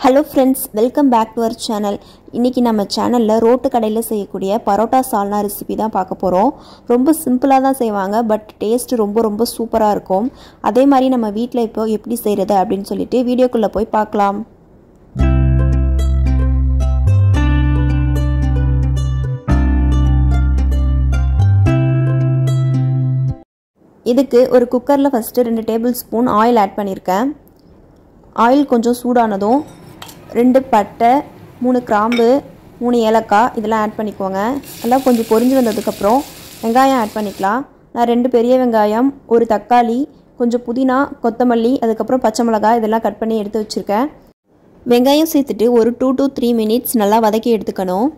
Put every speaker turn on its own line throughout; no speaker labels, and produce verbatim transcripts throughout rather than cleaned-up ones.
Hello friends, welcome back to our channel. இன்னைக்கு நம்ம சேனல்ல ரோட்டு கடையில செய்யக்கூடிய பரோட்டா சால்னா ரெசிபி தான் பார்க்க போறோம். ரொம்ப சிம்பிளா தான் செய்வாங்க பட் டேஸ்ட் ரொம்ப ரொம்ப சூப்பரா இருக்கும். அதே மாதிரி நம்ம வீட்ல இப்போ எப்படி செய்யறது அப்படினு சொல்லிட்டு வீடியோக்குள்ள போய் பார்க்கலாம். இதுக்கு ஒரு குக்கர்ல first two tablespoon oil add பண்ணிருக்கேன். ஆயில் கொஞ்சம் சூடானதும் ரெண்டு பட்டை, மூணு கிராம்பு, மூணு ஏலக்காய் இதெல்லாம் ஆட் பண்ணிக்கோங்க. எல்லாம் கொஞ்சம் பொரிஞ்சு வந்ததுக்கு அப்புறம் வெங்காயம் ஆட் பண்ணிக்கலாம். நான் ரெண்டு பெரிய வெங்காயம், ஒரு தக்காளி, கொஞ்சம் புதினா, கொத்தமல்லி, அதுக்கு அப்புறம் பச்சை மிளகாய் இதெல்லாம் கட் பண்ணி எடுத்து வச்சிருக்கேன். வெங்காயம் சேர்த்துட்டு ஒரு two to three மினிட்ஸ் நல்லா வதக்கி எடுத்துக்கணும்.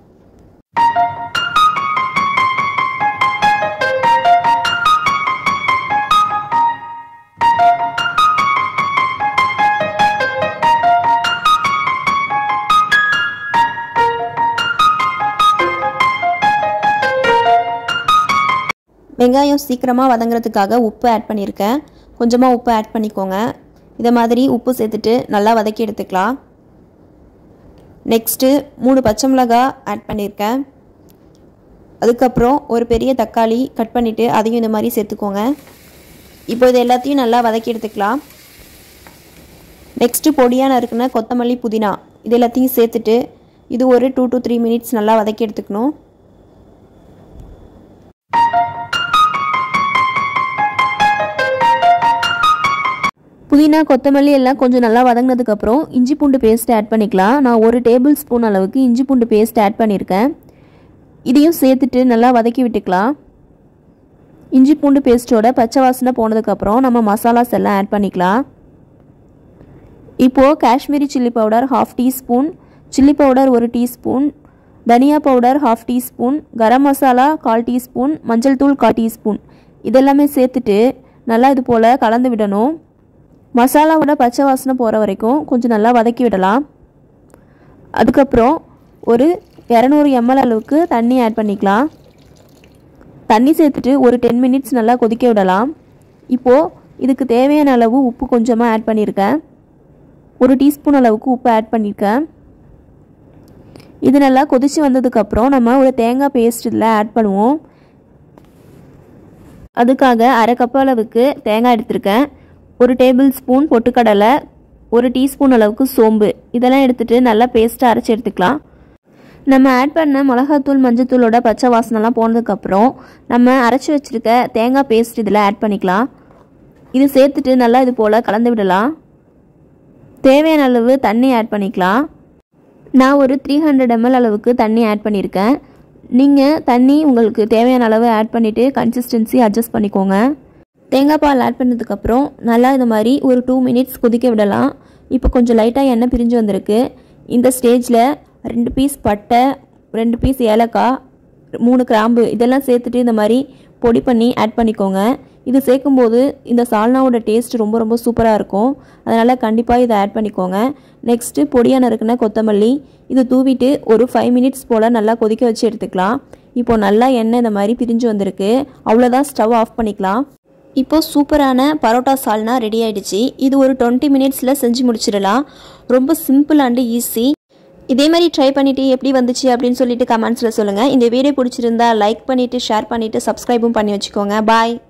வெங்காயம் சீக்கிரமா வதங்கிறதுக்காக உப்பு ஆட் பண்ணியிருக்கேன். கொஞ்சமா உப்பு ஆட் பண்ணிக்கோங்க. இத மாதிரி உப்பு சேர்த்துட்டு நல்லா வதக்கி எடுத்துக்கலாம். நெக்ஸ்ட் மூணு பச்சை மிளகாய் ஆட் பண்ணியிருக்கேன். அதுக்கு அப்புறம் ஒரு பெரிய தக்காளி கட் பண்ணிட்டு அதையும் இந்த மாதிரி சேர்த்துக்கோங்க. இப்போ இது எல்லாத்தையும் நல்லா வதக்கி எடுத்துக்கலாம். நெக்ஸ்ட் பொடியா நறுக்குன கொத்தமல்லி, புதினா இது எல்லாத்தையும் சேர்த்துட்டு இது ஒரு two to three மினிட்ஸ் நல்லா வதக்கி எடுத்துக்கணும். புதினா, கொத்தமல்லி எல்லாம் கொஞ்சம் நல்லா வதங்கினதுக்கு அப்புறம் இஞ்சி பூண்டு பேஸ்ட் ஆட் பண்ணிக்கலாம். நான் ஒரு டேபிள் ஸ்பூன் அளவுக்கு இஞ்சி பூண்டு பேஸ்ட் ஆட் பண்ணியிருக்கேன். இதையும் சேர்த்துட்டு நல்லா வதக்கி விட்டுக்கலாம். இஞ்சி பூண்டு பேஸ்ட்டோட பச்சை வாசனை போனதுக்கப்புறம் நம்ம மசாலாஸ் எல்லாம் ஆட் பண்ணிக்கலாம். இப்போது Kashmiri chilli powder half teaspoon, chilli powder ஒரு டீஸ்பூன், தனியா powder half teaspoon, garam masala கால் டீஸ்பூன், மஞ்சள் தூள் கால் டீஸ்பூன் இதெல்லாமே சேர்த்துட்டு நல்லா இது போல் கலந்து விடணும். மசாலாவோட பச்சை வாசனை போகிற வரைக்கும் கொஞ்சம் நல்லா வதக்கி விடலாம். அதுக்கப்புறம் ஒரு இரநூறு எம்எல் அளவுக்கு தண்ணி ஆட் பண்ணிக்கலாம். தண்ணி சேர்த்துட்டு ஒரு டென் மினிட்ஸ் நல்லா கொதிக்க விடலாம். இப்போது இதுக்கு தேவையான அளவு உப்பு கொஞ்சமாக ஆட் பண்ணியிருக்கேன். ஒரு டீஸ்பூன் அளவுக்கு உப்பு ஆட் பண்ணியிருக்கேன். இது நல்லா கொதித்து வந்ததுக்கப்புறம் நம்ம ஒரு தேங்காய் பேஸ்ட் இதில் ஆட் பண்ணுவோம். அதுக்காக அரை கப் அளவுக்கு தேங்காய் எடுத்திருக்கேன். ஒரு டேபிள் ஸ்பூன் பொட்டுக்கடலை, ஒரு டீஸ்பூன் அளவுக்கு சோம்பு இதெல்லாம் எடுத்துகிட்டு நல்லா பேஸ்ட்டாக அரைச்சி எடுத்துக்கலாம். நம்ம ஆட் பண்ண மிளகாத்தூள், மஞ்சத்தூளோட பச்சை வாசனைலாம் போனதுக்கப்புறம் நம்ம அரைச்சி வச்சுருக்க தேங்காய் பேஸ்ட் இதில் ஆட் பண்ணிக்கலாம். இது சேர்த்துட்டு நல்லா இது போல் கலந்து விடலாம். தேவையான அளவு தண்ணி ஆட் பண்ணிக்கலாம். நான் ஒரு த்ரீ ஹண்ட்ரட் எம்எல் அளவுக்கு தண்ணி ஆட் பண்ணியிருக்கேன். நீங்கள் தண்ணி உங்களுக்கு தேவையான அளவு ஆட் பண்ணிவிட்டு கன்சிஸ்டன்சி அட்ஜஸ்ட் பண்ணிக்கோங்க. தேங்காய் பால் ஆட் பண்ணதுக்கப்புறம் நல்லா இது மாதிரி ஒரு டூ மினிட்ஸ் கொதிக்க விடலாம். இப்போ கொஞ்சம் லைட்டாக எண்ணெய் பிரிஞ்சு வந்திருக்கு. இந்த ஸ்டேஜில் ரெண்டு பீஸ் பட்டை, ரெண்டு பீஸ் ஏலக்காய், மூணு கிராம்பு இதெல்லாம் சேர்த்துட்டு இந்த மாதிரி பொடி பண்ணி ஆட் பண்ணிக்கோங்க. இது சேர்க்கும்போது இந்த சால்னாவோட டேஸ்ட் ரொம்ப ரொம்ப சூப்பராக இருக்கும். அதனால் கண்டிப்பாக இதை ஆட் பண்ணிக்கோங்க. நெக்ஸ்ட்டு பொடியாக நறுக்குன கொத்தமல்லி இது தூவிட்டு ஒரு ஃபைவ் மினிட்ஸ் போல் நல்லா கொதிக்க வச்சு எடுத்துக்கலாம். இப்போது நல்லா எண்ணெய் இந்த மாதிரி பிரிஞ்சு வந்திருக்கு. அவ்வளோதான், ஸ்டவ் ஆஃப் பண்ணிக்கலாம். இப்போது சூப்பரான பரோட்டா சால்னா ரெடி ஆகிடுச்சு. இது ஒரு டுவெண்ட்டி மினிட்ஸில் செஞ்சு முடிச்சிடலாம். ரொம்ப சிம்பிள் அண்டு ஈஸி. இதே மாதிரி ட்ரை பண்ணிவிட்டு எப்படி வந்துச்சு அப்படின்னு சொல்லிட்டு கமெண்ட்ஸில் சொல்லுங்கள். இந்த வீடியோ பிடிச்சிருந்தா லைக் பண்ணிவிட்டு ஷேர் பண்ணிவிட்டு சப்ஸ்கிரைபும் பண்ணி வச்சுக்கோங்க. பாய்.